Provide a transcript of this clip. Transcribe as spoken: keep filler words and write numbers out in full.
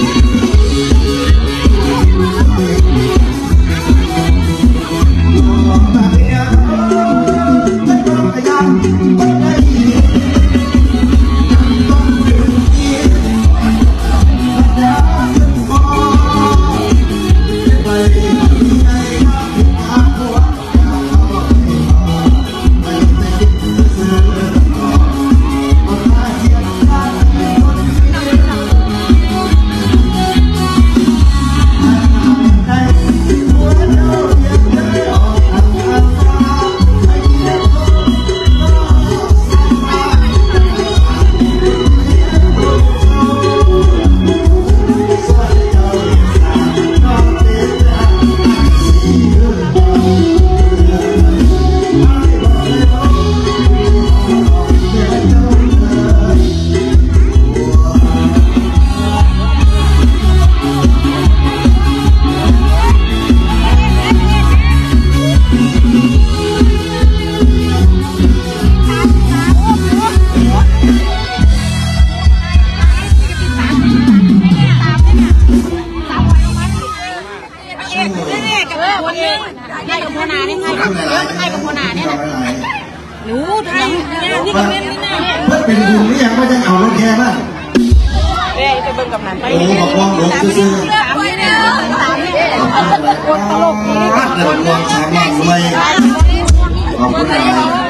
ให้กับพ่อนาเนี่ยให้กับให้กับพ่อนาเนี่ยหนูไทยนี่ก็เป็นนี่นะมันเป็นบุญนี่ยังไม่ได้เอาลูกแค่บ้างเอ้ยไปเบิ่งกับนั้นไปโอ้บอกว่าหลงซื้อสามเนี่ยสามเนี่ยตลกนี่เดี๋ยวลองสามหลังเลยขอบคุณนะ